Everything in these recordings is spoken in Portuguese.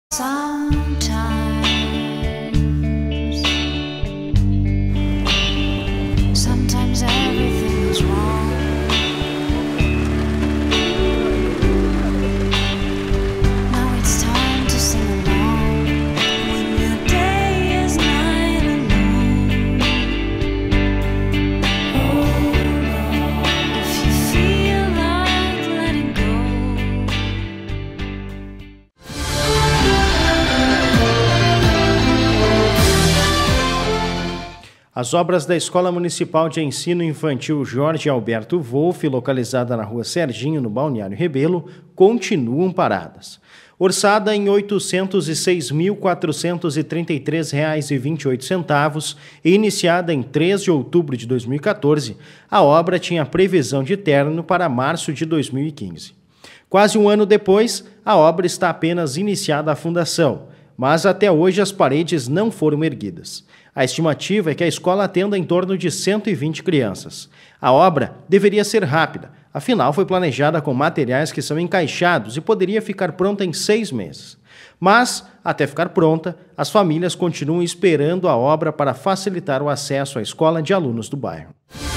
Sometimes everything is wrong. Now it's time to sing along. When your day is night alone. If you feel like letting go. As obras da Escola Municipal de Ensino Infantil Jorge Alberto Wolff, localizada na Rua Serginho, no Balneário Rebelo, continuam paradas. Orçada em R$ 806.433,28 e iniciada em 3 de outubro de 2014, a obra tinha previsão de término para março de 2015. Quase um ano depois, a obra está apenas iniciada a fundação, mas até hoje as paredes não foram erguidas. A estimativa é que a escola atenda em torno de 120 crianças. A obra deveria ser rápida, afinal foi planejada com materiais que são encaixados e poderia ficar pronta em 6 meses. Mas, até ficar pronta, as famílias continuam esperando a obra para facilitar o acesso à escola de alunos do bairro.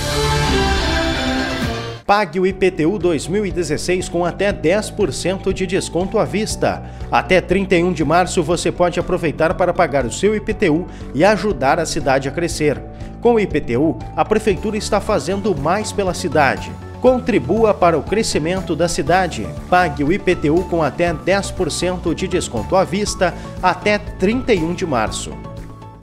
Pague o IPTU 2016 com até 10% de desconto à vista. Até 31 de março você pode aproveitar para pagar o seu IPTU e ajudar a cidade a crescer. Com o IPTU, a Prefeitura está fazendo mais pela cidade. Contribua para o crescimento da cidade. Pague o IPTU com até 10% de desconto à vista até 31 de março.